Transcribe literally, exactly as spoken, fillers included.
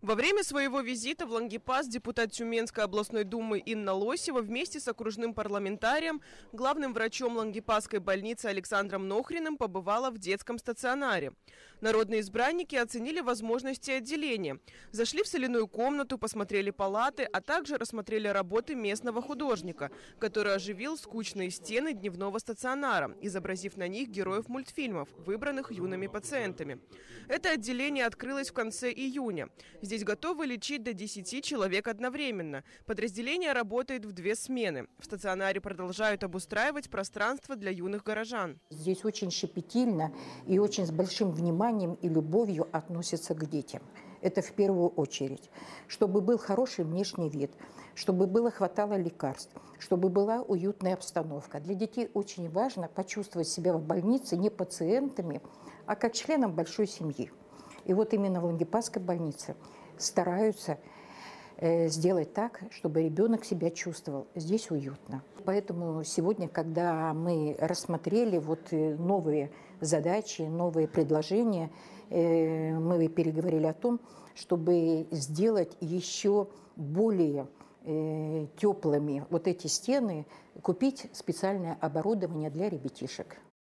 Во время своего визита в Лангепас депутат Тюменской областной думы Инна Лосева вместе с окружным парламентарием, главным врачом Лангепасской больницы Александром Нохриным побывала в детском стационаре. Народные избранники оценили возможности отделения. Зашли в соляную комнату, посмотрели палаты, а также рассмотрели работы местного художника, который оживил скучные стены дневного стационара, изобразив на них героев мультфильмов, выбранных юными пациентами. Это отделение открылось в конце июня. Здесь готовы лечить до десяти человек одновременно. Подразделение работает в две смены. В стационаре продолжают обустраивать пространство для юных горожан. Здесь очень щепетильно и очень с большим вниманием и любовью относятся к детям. Это в первую очередь. Чтобы был хороший внешний вид, чтобы было хватало лекарств, чтобы была уютная обстановка. Для детей очень важно почувствовать себя в больнице не пациентами, а как членом большой семьи. И вот именно в Лангепасской больнице стараются э, сделать так, чтобы ребенок себя чувствовал здесь уютно. Поэтому сегодня, когда мы рассмотрели вот новые задачи, новые предложения, э, мы переговорили о том, чтобы сделать еще более э, теплыми вот эти стены, купить специальное оборудование для ребятишек.